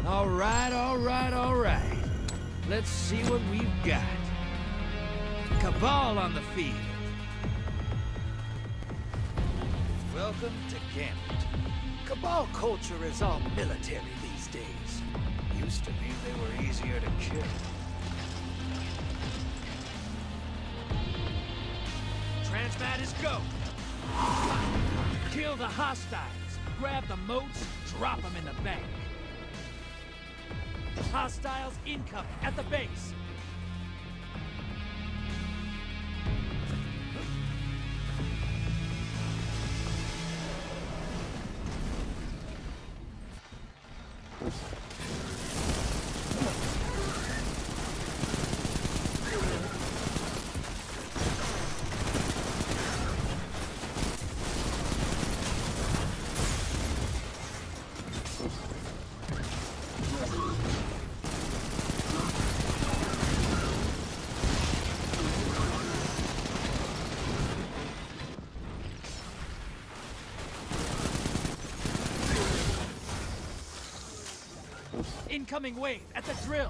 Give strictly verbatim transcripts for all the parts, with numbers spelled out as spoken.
All right, all right, all right. Let's see what we've got. Cabal on the field. Welcome to Gambit. Cabal culture is all military these days. Used to mean they were easier to kill. Transmat is go! Kill the hostiles. Grab the moats, drop them in the bank. Hostiles incoming at the base. Incoming wave at the drill.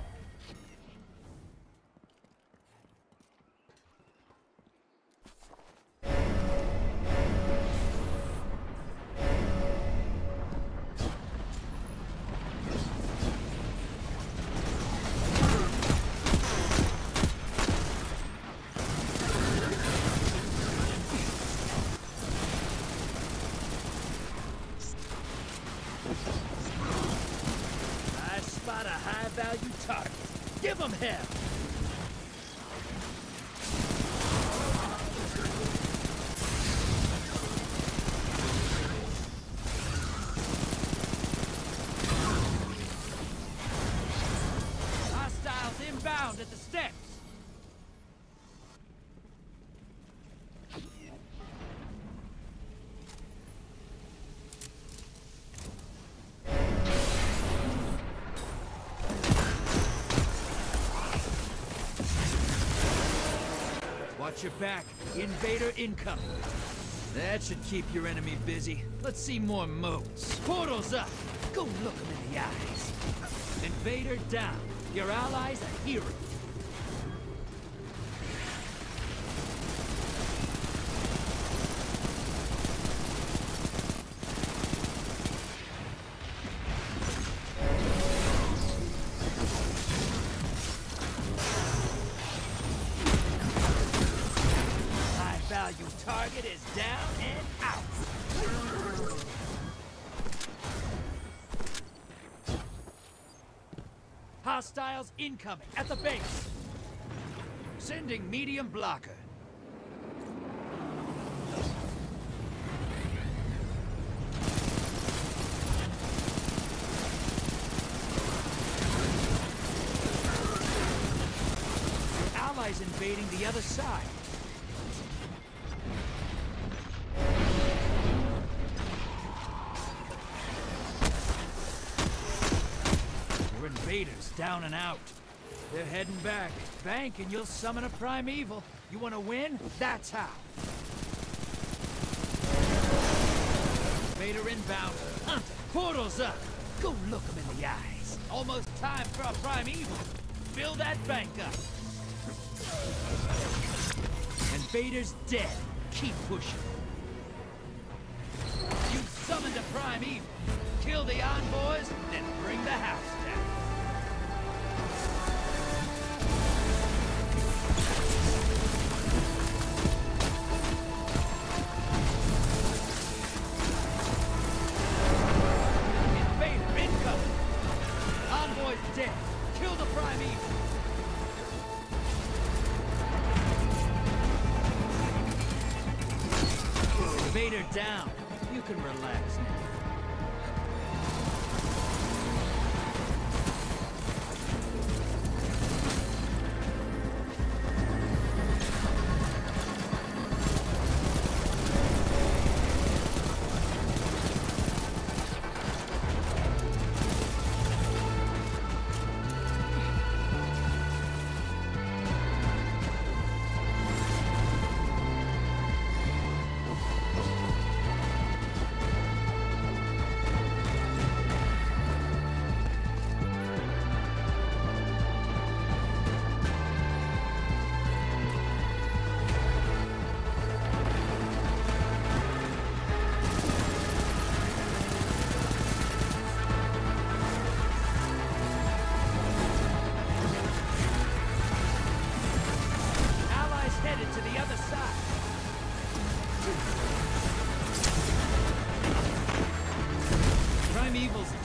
Spot a high-value target. Give them hell! Hostiles inbound at the steps. Watch your back. Invader incoming. That should keep your enemy busy. Let's see more moats. Portals up. Go look them in the eyes. Invader down. Your ally's a hero. Value target is down and out. Hostiles incoming at the base. Sending medium blocker. Your allies invading the other side. Invaders down and out. They're heading back. Bank and you'll summon a primeval. You want to win? That's how. Invader inbound. Hunter. Portals up. Go look them in the eyes. Almost time for a primeval. Fill that bank up. Invader's dead. Keep pushing. You summoned a primeval. Kill the envoys, then bring the house down. Invader incoming. Envoy's dead. Kill the primeval. Invader down. You can relax now.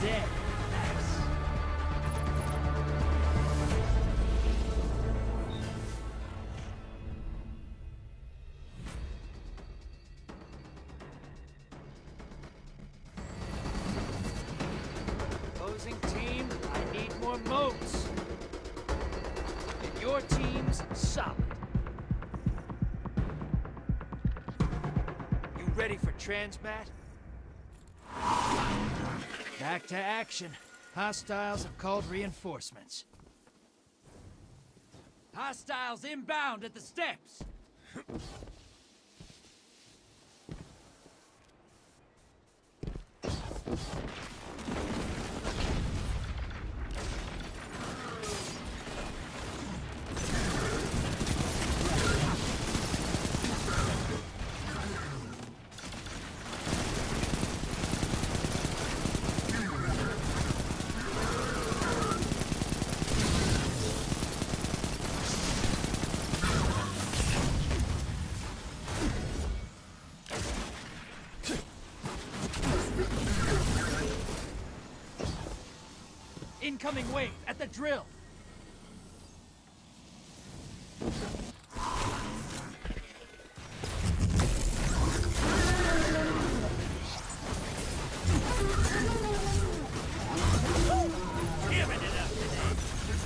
dead. Nice. Opposing team, I need more moats. And your team's solid. You ready for transmat? Back to action. Hostiles have called reinforcements. Hostiles inbound at the steps! Incoming wave at the drill. Giving it up today.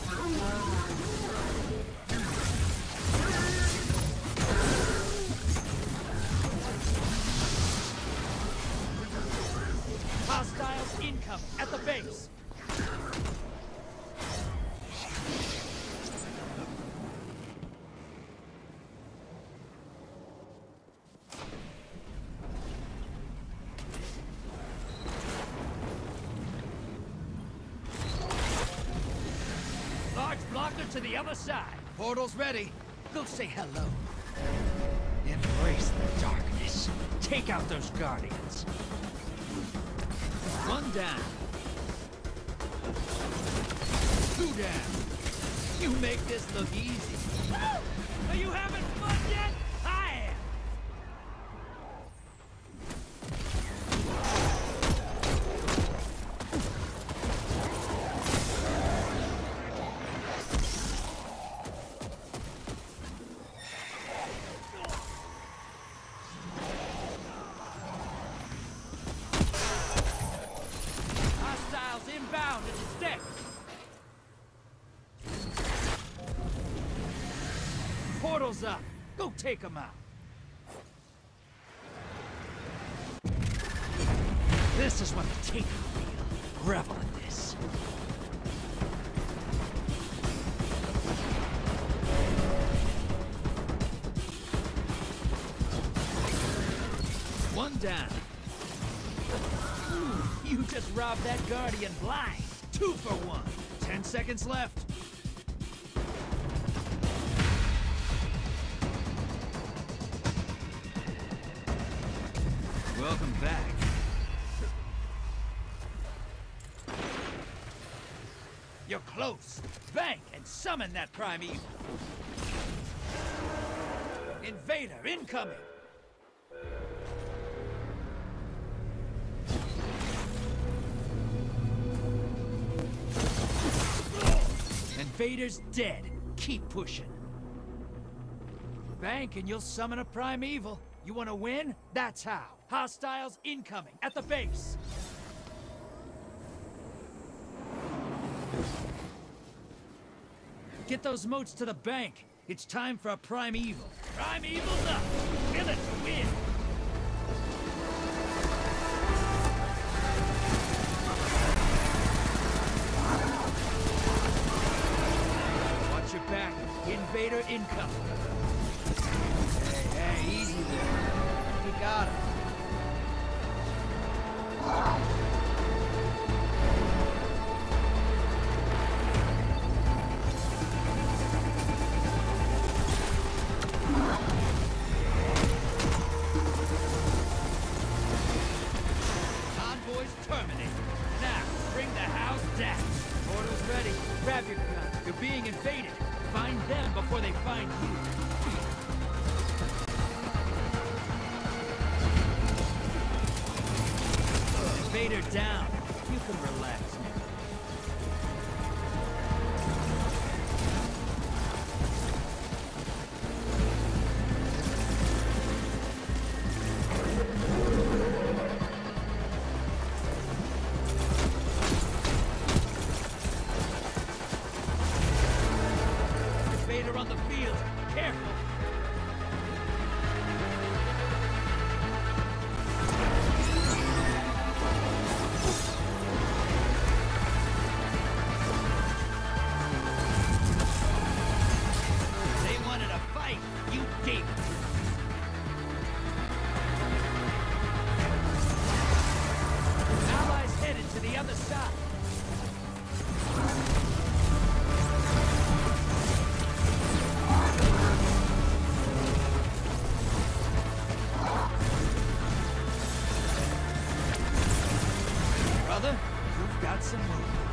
Hostiles incoming at the base. Large blocker to the other side. Portal's ready. Go say hello. Embrace the darkness. Take out those guardians. One down. Two down. You make this look easy. Are you having fun yet? I am. Hostiles inbound at the steps. Portal's up. Go take them out. This is what the Taken feel. Revel in this. One down. Ooh, you just robbed that Guardian blind. Two for one. Ten seconds left. Welcome back. You're close. Bank and summon that Primeval. Invader incoming. Invader's dead. Keep pushing. Bank and you'll summon a Primeval. You want to win? That's how. Hostiles incoming at the base. Get those moats to the bank. It's time for a Primeval. Primeval's up. Kill it to win. Watch your back. Invader incoming. Hey, hey, easy there. You got him. Convoy's terminated. Now, bring the house down. Portal's ready. Grab your gun. You're being invaded. Find them before they find you. Invader down. You can relax now. Vader on the field. Careful. They wanted a fight. You gave it. Allies headed to the other side. Brother, you've got some movement.